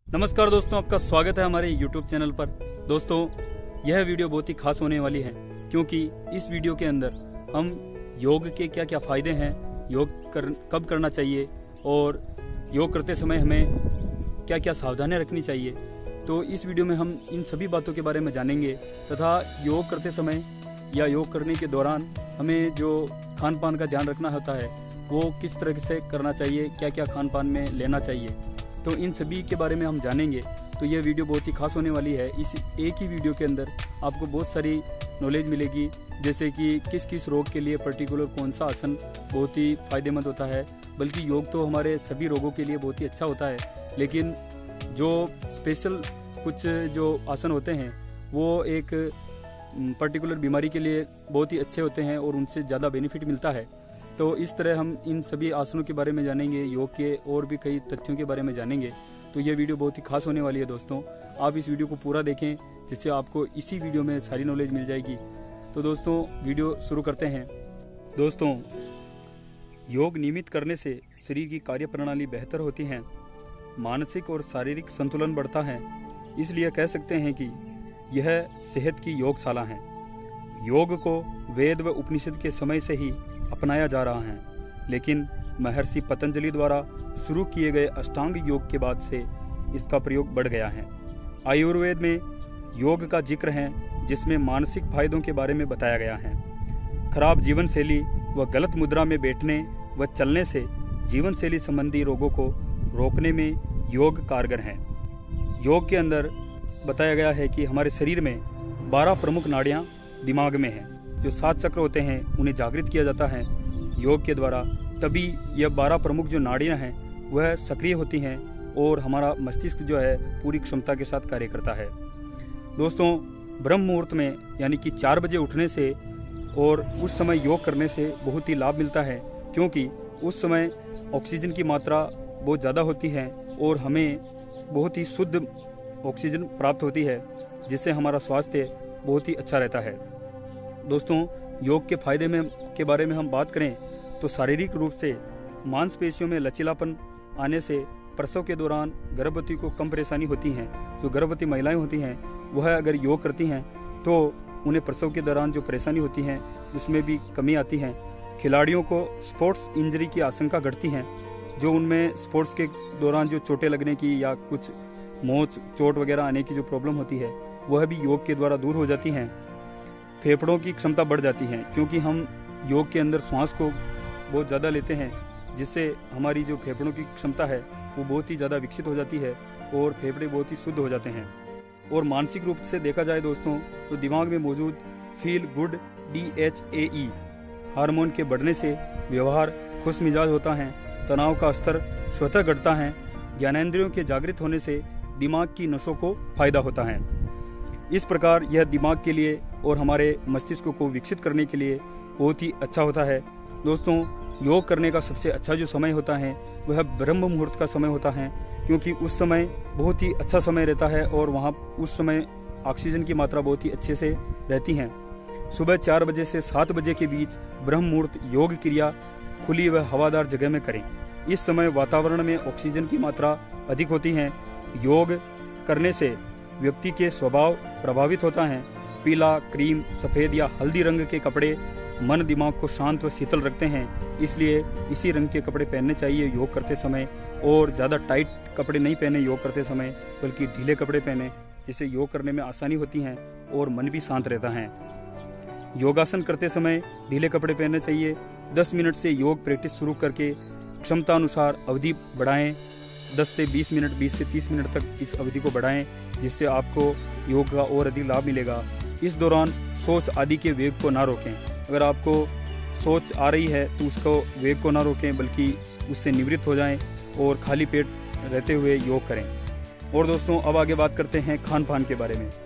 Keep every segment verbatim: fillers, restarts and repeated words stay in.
नमस्कार दोस्तों, आपका स्वागत है हमारे यूट्यूब चैनल पर। दोस्तों, यह वीडियो बहुत ही खास होने वाली है क्योंकि इस वीडियो के अंदर हम योग के क्या क्या फायदे हैं, योग कर, कब करना चाहिए और योग करते समय हमें क्या क्या सावधानियां रखनी चाहिए, तो इस वीडियो में हम इन सभी बातों के बारे में जानेंगे तथा योग करते समय या योग करने के दौरान हमें जो खान पान का ध्यान रखना होता है वो किस तरह से करना चाहिए, क्या क्या खान पान में लेना चाहिए, तो इन सभी के बारे में हम जानेंगे। तो यह वीडियो बहुत ही खास होने वाली है। इस एक ही वीडियो के अंदर आपको बहुत सारी नॉलेज मिलेगी, जैसे कि किस किस रोग के लिए पर्टिकुलर कौन सा आसन बहुत ही फायदेमंद होता है। बल्कि योग तो हमारे सभी रोगों के लिए बहुत ही अच्छा होता है, लेकिन जो स्पेशल कुछ जो आसन होते हैं वो एक पर्टिकुलर बीमारी के लिए बहुत ही अच्छे होते हैं और उनसे ज़्यादा बेनिफिट मिलता है। तो इस तरह हम इन सभी आसनों के बारे में जानेंगे, योग के और भी कई तथ्यों के बारे में जानेंगे। तो ये वीडियो बहुत ही खास होने वाली है दोस्तों, आप इस वीडियो को पूरा देखें जिससे आपको इसी वीडियो में सारी नॉलेज मिल जाएगी। तो दोस्तों, वीडियो शुरू करते हैं। दोस्तों, योग नियमित करने से शरीर की कार्य प्रणाली बेहतर होती है, मानसिक और शारीरिक संतुलन बढ़ता है। इसलिए कह सकते हैं कि यह सेहत की योगशाला है। योग को वेद व उपनिषद के समय से ही अपनाया जा रहा है, लेकिन महर्षि पतंजलि द्वारा शुरू किए गए अष्टांग योग के बाद से इसका प्रयोग बढ़ गया है। आयुर्वेद में योग का जिक्र है जिसमें मानसिक फायदों के बारे में बताया गया है। खराब जीवन शैली व गलत मुद्रा में बैठने व चलने से जीवन शैली संबंधी रोगों को रोकने में योग कारगर है। योग के अंदर बताया गया है कि हमारे शरीर में बारह प्रमुख नाड़ियां दिमाग में हैं। जो सात चक्र होते हैं उन्हें जागृत किया जाता है योग के द्वारा, तभी यह बारह प्रमुख जो नाड़ियां हैं वह सक्रिय होती हैं और हमारा मस्तिष्क जो है पूरी क्षमता के साथ कार्य करता है। दोस्तों, ब्रह्म मुहूर्त में यानी कि चार बजे उठने से और उस समय योग करने से बहुत ही लाभ मिलता है, क्योंकि उस समय ऑक्सीजन की मात्रा बहुत ज़्यादा होती है और हमें बहुत ही शुद्ध ऑक्सीजन प्राप्त होती है, जिससे हमारा स्वास्थ्य बहुत ही अच्छा रहता है। दोस्तों, योग के फायदे में के बारे में हम बात करें तो शारीरिक रूप से मांसपेशियों में लचीलापन आने से प्रसव के दौरान गर्भवती को कम परेशानी होती है। जो गर्भवती महिलाएं होती हैं वह अगर योग करती हैं तो उन्हें प्रसव के दौरान जो परेशानी होती है उसमें भी कमी आती है। खिलाड़ियों को स्पोर्ट्स इंजरी की आशंका घटती है, जो उनमें स्पोर्ट्स के दौरान जो चोटें लगने की या कुछ मोच चोट वगैरह आने की जो प्रॉब्लम होती है वह भी योग के द्वारा दूर हो जाती हैं। फेफड़ों की क्षमता बढ़ जाती है, क्योंकि हम योग के अंदर श्वास को बहुत ज़्यादा लेते हैं, जिससे हमारी जो फेफड़ों की क्षमता है वो बहुत ही ज़्यादा विकसित हो जाती है और फेफड़े बहुत ही शुद्ध हो जाते हैं। और मानसिक रूप से देखा जाए दोस्तों तो दिमाग में मौजूद feel good D H A E hormone के बढ़ने से व्यवहार खुश मिजाज होता है, तनाव का स्तर स्वतः घटता है। ज्ञानेंद्रियों के जागृत होने से दिमाग की नसों को फायदा होता है। इस प्रकार यह दिमाग के लिए और हमारे मस्तिष्क को विकसित करने के लिए बहुत ही अच्छा होता है। दोस्तों, योग करने का सबसे अच्छा जो समय होता है वह ब्रह्म मुहूर्त का समय होता है, क्योंकि उस समय बहुत ही अच्छा समय रहता है और वहाँ उस समय ऑक्सीजन की मात्रा बहुत ही अच्छे से रहती है। सुबह चार बजे से सात बजे के बीच ब्रह्म मुहूर्त योग क्रिया खुली व हवादार जगह में करें। इस समय वातावरण में ऑक्सीजन की मात्रा अधिक होती है। योग करने से व्यक्ति के स्वभाव प्रभावित होता है। पीला, क्रीम, सफेद या हल्दी रंग के कपड़े मन दिमाग को शांत व शीतल रखते हैं, इसलिए इसी रंग के कपड़े पहनने चाहिए योग करते समय। और ज़्यादा टाइट कपड़े नहीं पहने योग करते समय, बल्कि ढीले कपड़े पहने, जिससे योग करने में आसानी होती है और मन भी शांत रहता है। योगासन करते समय ढीले कपड़े पहनने चाहिए। दस मिनट से योग प्रैक्टिस शुरू करके क्षमता अनुसार अवधि बढ़ाएं। दस से बीस मिनट, बीस से तीस मिनट तक इस अवधि को बढ़ाएं, जिससे आपको योग का और अधिक लाभ मिलेगा। इस दौरान सोच आदि के वेग को ना रोकें। अगर आपको सोच आ रही है तो उसको वेग को ना रोकें, बल्कि उससे निवृत्त हो जाएं और खाली पेट रहते हुए योग करें। और दोस्तों, अब आगे बात करते हैं खान पान के बारे में।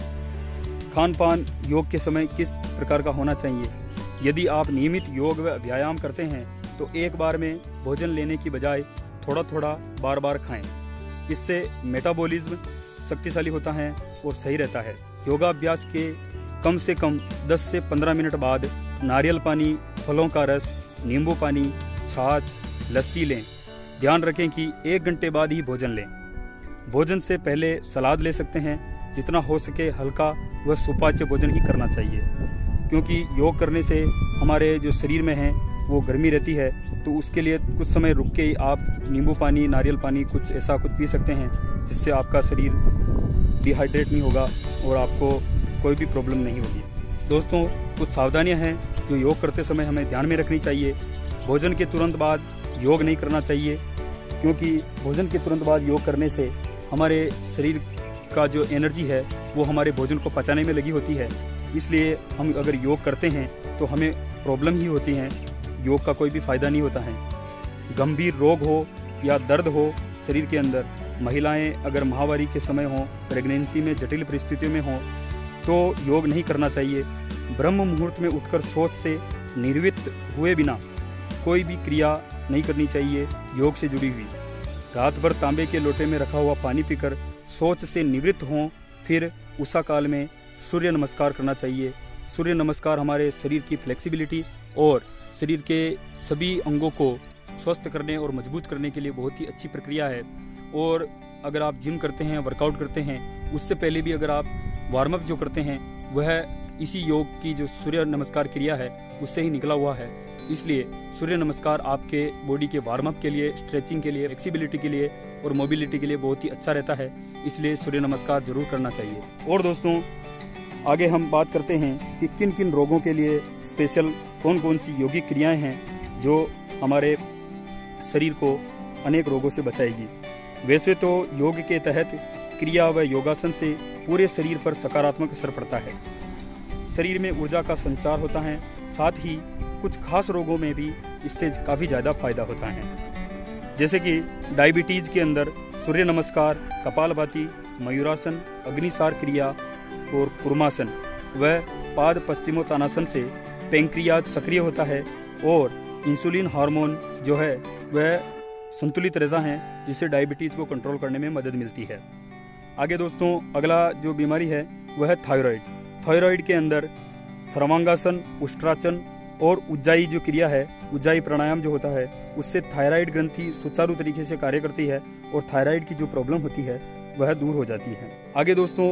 खान पान योग के समय किस प्रकार का होना चाहिए। यदि आप नियमित योग व व्यायाम करते हैं तो एक बार में भोजन लेने की बजाय थोड़ा थोड़ा बार बार खाएं। इससे मेटाबॉलिज्म शक्तिशाली होता है और सही रहता है। योगाभ्यास के कम से कम दस से पंद्रह मिनट बाद नारियल पानी, फलों का रस, नींबू पानी, छाछ, लस्सी लें। ध्यान रखें कि एक घंटे बाद ही भोजन लें। भोजन से पहले सलाद ले सकते हैं। जितना हो सके हल्का व सुपाच्य भोजन ही करना चाहिए, क्योंकि योग करने से हमारे जो शरीर में है वो गर्मी रहती है। तो उसके लिए कुछ समय रुक के आप नींबू पानी, नारियल पानी, कुछ ऐसा कुछ पी सकते हैं, जिससे आपका शरीर डिहाइड्रेट नहीं होगा और आपको कोई भी प्रॉब्लम नहीं होगी। दोस्तों, कुछ सावधानियां हैं जो योग करते समय हमें ध्यान में रखनी चाहिए। भोजन के तुरंत बाद योग नहीं करना चाहिए, क्योंकि भोजन के तुरंत बाद योग करने से हमारे शरीर का जो एनर्जी है वो हमारे भोजन को पचाने में लगी होती है। इसलिए हम अगर योग करते हैं तो हमें प्रॉब्लम ही होती हैं, योग का कोई भी फायदा नहीं होता है। गंभीर रोग हो या दर्द हो शरीर के अंदर, महिलाएं अगर माहवारी के समय हो, प्रेगनेंसी में जटिल परिस्थितियों में हो, तो योग नहीं करना चाहिए। ब्रह्म मुहूर्त में उठकर सोच से निर्वृत्त हुए बिना कोई भी क्रिया नहीं करनी चाहिए योग से जुड़ी हुई। रात भर तांबे के लोटे में रखा हुआ पानी पीकर सोच से निवृत्त हों, फिर उषा काल में सूर्य नमस्कार करना चाहिए। सूर्य नमस्कार हमारे शरीर की फ्लेक्सिबिलिटी और शरीर के सभी अंगों को स्वस्थ करने और मजबूत करने के लिए बहुत ही अच्छी प्रक्रिया है। और अगर आप जिम करते हैं, वर्कआउट करते हैं, उससे पहले भी अगर आप वार्म अप जो करते हैं वह इसी योग की जो सूर्य नमस्कार क्रिया है उससे ही निकला हुआ है। इसलिए सूर्य नमस्कार आपके बॉडी के वार्म अप के लिए, स्ट्रेचिंग के लिए, फ्लेक्सिबिलिटी के लिए और मोबिलिटी के लिए बहुत ही अच्छा रहता है। इसलिए सूर्य नमस्कार जरूर करना चाहिए। और दोस्तों, आगे हम बात करते हैं कि किन किन रोगों के लिए स्पेशल कौन कौन सी योगिक क्रियाएं हैं जो हमारे शरीर को अनेक रोगों से बचाएगी। वैसे तो योग के तहत क्रिया व योगासन से पूरे शरीर पर सकारात्मक असर पड़ता है। शरीर में ऊर्जा का संचार होता है, साथ ही कुछ खास रोगों में भी इससे काफ़ी ज़्यादा फायदा होता है। जैसे कि डायबिटीज़ के अंदर सूर्य नमस्कार, कपालभाति, मयूरासन, अग्निसार क्रिया और कुर्मासन व पाद पश्चिमोत्तानासन से पैंक्रियाज सक्रिय होता है और इंसुलिन हार्मोन जो है वह संतुलित रहता है, जिससे डायबिटीज़ को कंट्रोल करने में मदद मिलती है। आगे दोस्तों, अगला जो बीमारी है वह है थायराइड। थायराइड के अंदर सर्वांगासन, उष्ट्रासन और उज्जाई जो क्रिया है, उज्जाई प्राणायाम जो होता है, उससे थायराइड ग्रंथि सुचारू तरीके से कार्य करती है और थायराइड की जो प्रॉब्लम होती है वह दूर हो जाती है। आगे दोस्तों,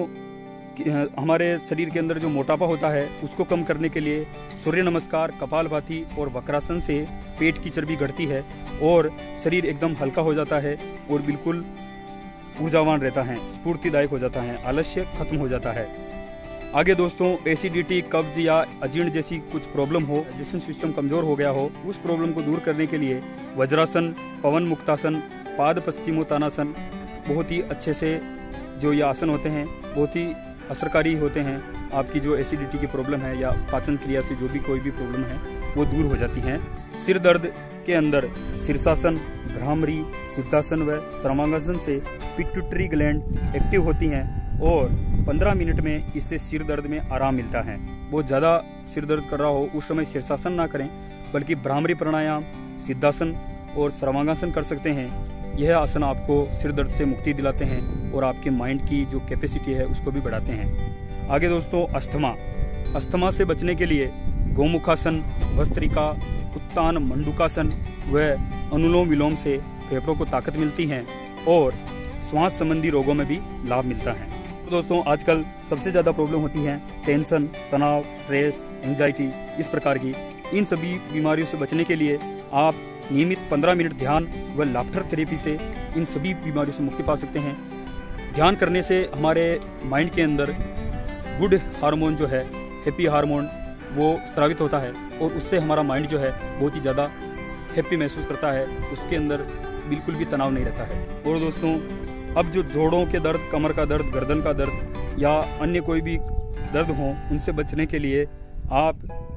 हमारे शरीर के अंदर जो मोटापा होता है उसको कम करने के लिए सूर्य नमस्कार, कपालभाति और वक्रासन से पेट की चर्बी घटती है और शरीर एकदम हल्का हो जाता है और बिल्कुल ऊर्जावान रहता है, स्फूर्तिदायक हो जाता है, आलस्य खत्म हो जाता है। आगे दोस्तों, एसिडिटी, कब्ज या अजीर्ण जैसी कुछ प्रॉब्लम हो, डाइजेशन सिस्टम कमजोर हो गया हो, उस प्रॉब्लम को दूर करने के लिए वज्रासन, पवन मुक्तासन, पाद पश्चिमोत्तानासन बहुत ही अच्छे से जो ये आसन होते हैं बहुत ही असरकारी होते हैं। आपकी जो एसिडिटी की प्रॉब्लम है या पाचन क्रिया से जो भी कोई भी प्रॉब्लम है वो दूर हो जाती है। सिर दर्द के अंदर शीर्षासन, भ्रामरी, सिद्धासन व सर्वांगासन से पिट्यूटरी ग्लैंड एक्टिव होती हैं और पंद्रह मिनट में इससे सिर दर्द में आराम मिलता है। बहुत ज़्यादा सिर दर्द कर रहा हो उस समय शीर्षासन ना करें, बल्कि भ्रामरी प्राणायाम, सिद्धासन और सर्वांगासन कर सकते हैं। यह आसन आपको सिर दर्द से मुक्ति दिलाते हैं और आपके माइंड की जो कैपेसिटी है उसको भी बढ़ाते हैं। आगे दोस्तों, अस्थमा। अस्थमा से बचने के लिए गोमुखासन, भस्त्रिका, उत्तान मंडूकासन व अनुलोम विलोम से फेफड़ों को ताकत मिलती है और श्वास संबंधी रोगों में भी लाभ मिलता है। तो दोस्तों, आजकल सबसे ज़्यादा प्रॉब्लम होती है टेंशन, तनाव, स्ट्रेस, एंजाइटी, इस प्रकार की। इन सभी बीमारियों से बचने के लिए आप नियमित पंद्रह मिनट ध्यान व लाफ्टर थेरेपी से इन सभी बीमारियों से मुक्ति पा सकते हैं। ध्यान करने से हमारे माइंड के अंदर गुड हार्मोन जो है, हैप्पी हार्मोन, वो स्रावित होता है और उससे हमारा माइंड जो है बहुत ही ज़्यादा हैप्पी महसूस करता है, उसके अंदर बिल्कुल भी तनाव नहीं रहता है। और दोस्तों, अब जो जोड़ों के दर्द, कमर का दर्द, गर्दन का दर्द या अन्य कोई भी दर्द हो, उनसे बचने के लिए आप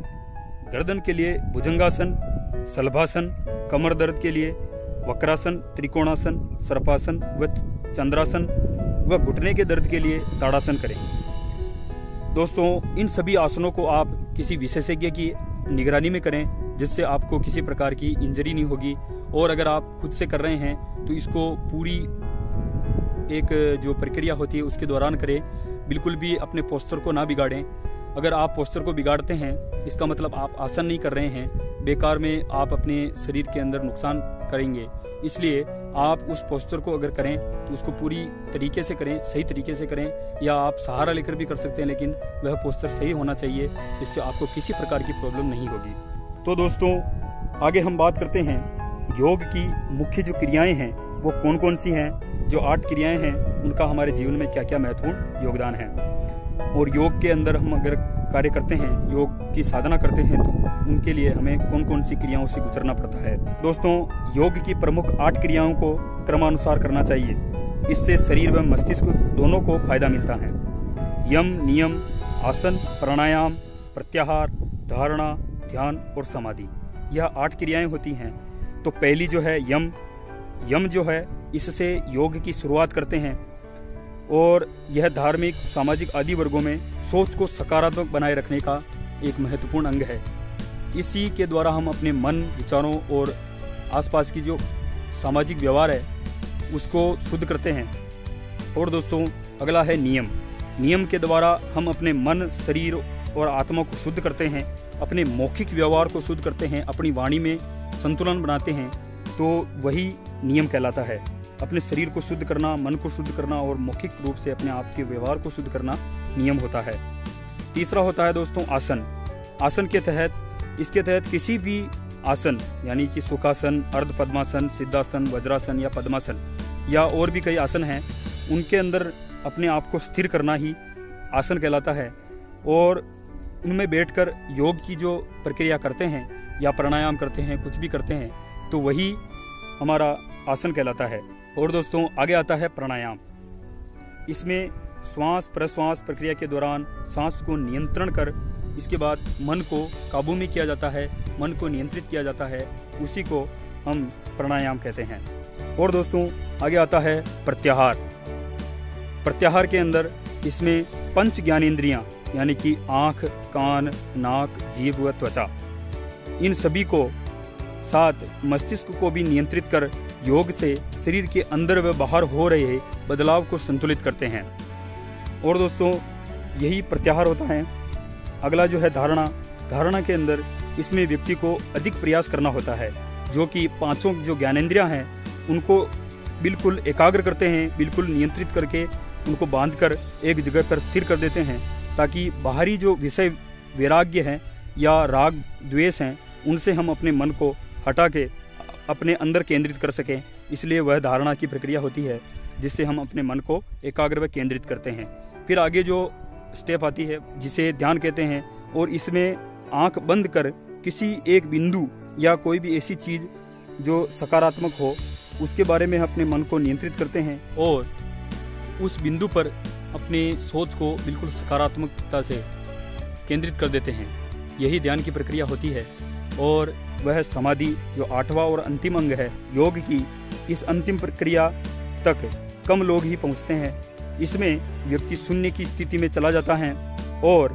गर्दन के लिए भुजंगासन, शलभासन, कमर दर्द के लिए वक्रासन, त्रिकोणासन, सर्पासन व चंद्रासन व घुटने के दर्द के लिए ताड़ासन करें। दोस्तों, इन सभी आसनों को आप किसी विशेषज्ञ की निगरानी में करें, जिससे आपको किसी प्रकार की इंजरी नहीं होगी। और अगर आप खुद से कर रहे हैं तो इसको पूरी एक जो प्रक्रिया होती है उसके दौरान करें, बिल्कुल भी अपने पोस्चर को ना बिगाड़ें। अगर आप पोस्चर को बिगाड़ते हैं इसका मतलब आप आसन नहीं कर रहे हैं, बेकार में आप अपने शरीर के अंदर नुकसान करेंगे। इसलिए आप उस पोस्चर को अगर करें तो उसको पूरी तरीके से करें, सही तरीके से करें, या आप सहारा लेकर भी कर सकते हैं, लेकिन वह पोस्चर सही होना चाहिए जिससे आपको किसी प्रकार की प्रॉब्लम नहीं होगी। तो दोस्तों आगे हम बात करते हैं योग की मुख्य जो क्रियाएं हैं वो कौन कौन सी हैं। जो आठ क्रियाएं हैं उनका हमारे जीवन में क्या क्या महत्वपूर्ण योगदान है, और योग के अंदर हम अगर कार्य करते हैं, योग की साधना करते हैं, तो उनके लिए हमें कौन कौन सी क्रियाओं से गुजरना पड़ता है। दोस्तों योग की प्रमुख आठ क्रियाओं को क्रमानुसार करना चाहिए। इससे शरीर व मस्तिष्क दोनों को फायदा मिलता है। यम, नियम, आसन, प्राणायाम, प्रत्याहार, धारणा, ध्यान और समाधि, यह आठ क्रियाएं होती हैं। तो पहली जो है यम, यम जो है इससे योग की शुरुआत करते हैं, और यह धार्मिक, सामाजिक आदि वर्गों में सोच को सकारात्मक बनाए रखने का एक महत्वपूर्ण अंग है। इसी के द्वारा हम अपने मन, विचारों और आसपास की जो सामाजिक व्यवहार है उसको शुद्ध करते हैं। और दोस्तों अगला है नियम। नियम के द्वारा हम अपने मन, शरीर और आत्मा को शुद्ध करते हैं, अपने मौखिक व्यवहार को शुद्ध करते हैं, अपनी वाणी में संतुलन बनाते हैं, तो वही नियम कहलाता है। अपने शरीर को शुद्ध करना, मन को शुद्ध करना और मौखिक रूप से अपने आप के व्यवहार को शुद्ध करना नियम होता है। तीसरा होता है दोस्तों आसन। आसन के तहत इसके तहत किसी भी आसन यानी कि सुखासन, अर्ध पद्मासन, सिद्धासन, वज्रासन या पद्मासन या और भी कई आसन हैं, उनके अंदर अपने आप को स्थिर करना ही आसन कहलाता है। और उनमें बैठकर योग की जो प्रक्रिया करते हैं या प्राणायाम करते हैं, कुछ भी करते हैं, तो वही हमारा आसन कहलाता है। और दोस्तों आगे आता है प्राणायाम। इसमें श्वास प्रश्वास प्रक्रिया के दौरान सांस को नियंत्रण कर इसके बाद मन को काबू में किया जाता है, मन को नियंत्रित किया जाता है, उसी को हम प्राणायाम कहते हैं। और दोस्तों आगे आता है प्रत्याहार। प्रत्याहार के अंदर इसमें पंच ज्ञानेंद्रियां यानी कि आँख, कान, नाक, जीभ व त्वचा, इन सभी को साथ मस्तिष्क को भी नियंत्रित कर योग से शरीर के अंदर व बाहर हो रहे बदलाव को संतुलित करते हैं। और दोस्तों यही प्रत्याहार होता है। अगला जो है धारणा। धारणा के अंदर इसमें व्यक्ति को अधिक प्रयास करना होता है, जो कि पांचों जो ज्ञानेंद्रियां हैं उनको बिल्कुल एकाग्र करते हैं, बिल्कुल नियंत्रित करके उनको बांधकर एक जगह पर स्थिर कर देते हैं, ताकि बाहरी जो विषय वैराग्य हैं या राग द्वेष हैं उनसे हम अपने मन को हटा के अपने अंदर केंद्रित कर सकें। इसलिए वह धारणा की प्रक्रिया होती है जिससे हम अपने मन को एकाग्र व केंद्रित करते हैं। फिर आगे जो स्टेप आती है जिसे ध्यान कहते हैं, और इसमें आंख बंद कर किसी एक बिंदु या कोई भी ऐसी चीज़ जो सकारात्मक हो उसके बारे में अपने मन को नियंत्रित करते हैं और उस बिंदु पर अपने सोच को बिल्कुल सकारात्मकता से केंद्रित कर देते हैं। यही ध्यान की प्रक्रिया होती है। और वह समाधि जो आठवां और अंतिम अंग है योग की, इस अंतिम प्रक्रिया तक कम लोग ही पहुंचते हैं। इसमें व्यक्ति शून्य की स्थिति में चला जाता है और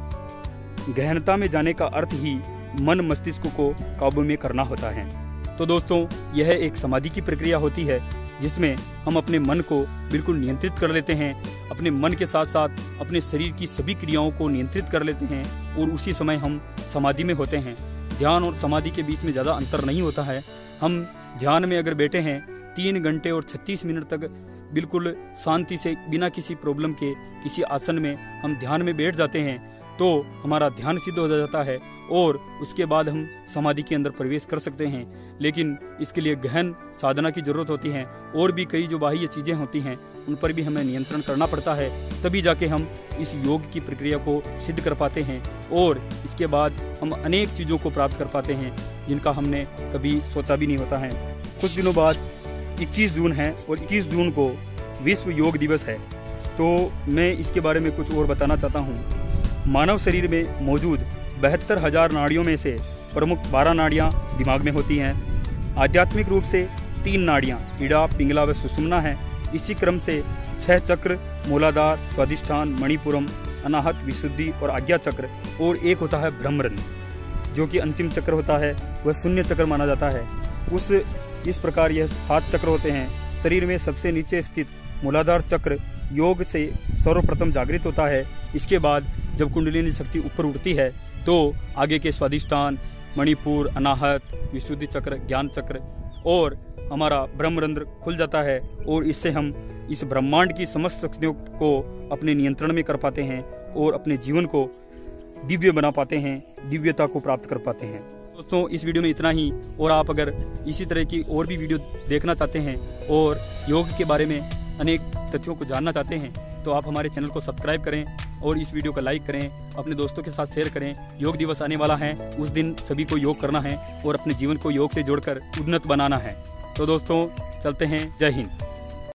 गहनता में जाने का अर्थ ही मन मस्तिष्क को काबू में करना होता है। तो दोस्तों यह एक समाधि की प्रक्रिया होती है जिसमें हम अपने मन को बिल्कुल नियंत्रित कर लेते हैं, अपने मन के साथ साथ अपने शरीर की सभी क्रियाओं को नियंत्रित कर लेते हैं और उसी समय हम समाधि में होते हैं। ध्यान और समाधि के बीच में ज़्यादा अंतर नहीं होता है। हम ध्यान में अगर बैठे हैं तीन घंटे और छत्तीस मिनट तक बिल्कुल शांति से बिना किसी प्रॉब्लम के किसी आसन में हम ध्यान में बैठ जाते हैं तो हमारा ध्यान सिद्ध हो जाता है और उसके बाद हम समाधि के अंदर प्रवेश कर सकते हैं। लेकिन इसके लिए गहन साधना की जरूरत होती है और भी कई जो बाह्य चीज़ें होती हैं उन पर भी हमें नियंत्रण करना पड़ता है, तभी जाके हम इस योग की प्रक्रिया को सिद्ध कर पाते हैं और इसके बाद हम अनेक चीज़ों को प्राप्त कर पाते हैं जिनका हमने कभी सोचा भी नहीं होता है। कुछ दिनों बाद इक्कीस जून है और इक्कीस जून को विश्व योग दिवस है, तो मैं इसके बारे में कुछ और बताना चाहता हूँ। मानव शरीर में मौजूद बहत्तर हजार नाड़ियों में से प्रमुख बारह नाड़ियाँ दिमाग में होती हैं। आध्यात्मिक रूप से तीन नाड़ियाँ इड़ा, पिंगला व सुषुम्ना हैं। इसी क्रम से छह चक्र मूलाधार, स्वादिष्ठान, मणिपुरम, अनाहत, विशुद्धि और आज्ञा चक्र, और एक होता है ब्रह्मरंध्र जो कि अंतिम चक्र होता है, वह शून्य चक्र माना जाता है। उस इस प्रकार यह सात चक्र होते हैं। शरीर में सबसे नीचे स्थित मूलाधार चक्र योग से सर्वप्रथम जागृत होता है। इसके बाद जब कुंडलिनी शक्ति ऊपर उठती है तो आगे के स्वादिष्ठान, मणिपुर, अनाहत, विशुद्धि चक्र, ज्ञान चक्र और हमारा ब्रह्मरंध्र खुल जाता है और इससे हम इस ब्रह्मांड की समस्त शक्तियों को अपने नियंत्रण में कर पाते हैं और अपने जीवन को दिव्य बना पाते हैं, दिव्यता को प्राप्त कर पाते हैं। दोस्तों, इस वीडियो में इतना ही। और आप अगर इसी तरह की और भी वीडियो देखना चाहते हैं और योग के बारे में अनेक तथ्यों को जानना चाहते हैं तो आप हमारे चैनल को सब्सक्राइब करें और इस वीडियो को लाइक करें, अपने दोस्तों के साथ शेयर करें। योग दिवस आने वाला है, उस दिन सभी को योग करना है और अपने जीवन को योग से जोड़कर उन्नत बनाना है। तो दोस्तों, चलते हैं। जय हिंद।